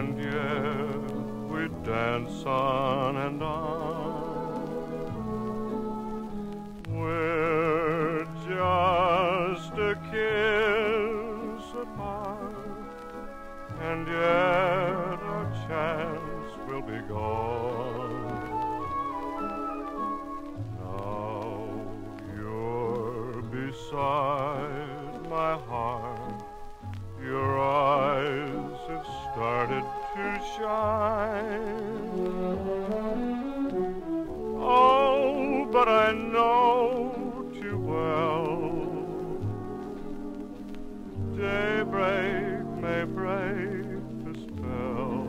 and yet we dance on and on. We're just a kiss apart, and yet our chance will be gone. Now you're beside my heart, your eyes have started to shine. Oh, but I know too well, daybreak may break the spell.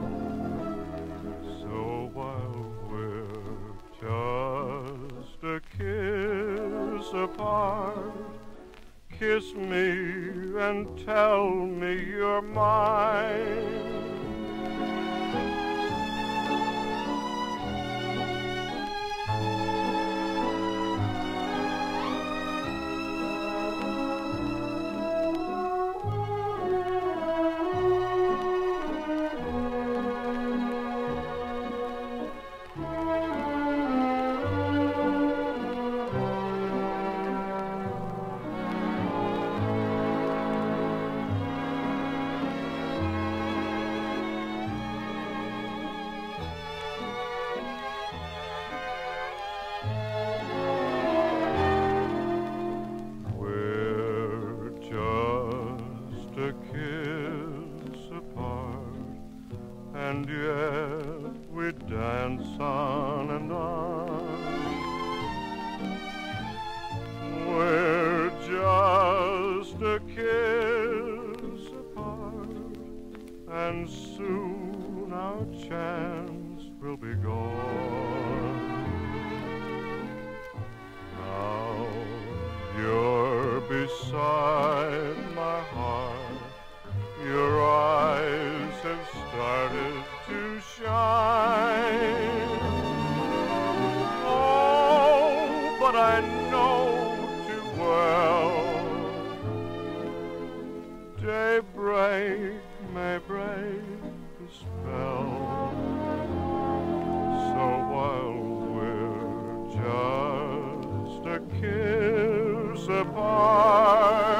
So while we're just a kiss apart, kiss me and tell me you're mine. A kiss apart, and yet we dance on and on. We're just a kiss apart, and soon our chance will be gone. Now you're beside my heart, your eyes have started to shine. Oh, but I know too well, daybreak may break the spell. So while we're just a kiss apart,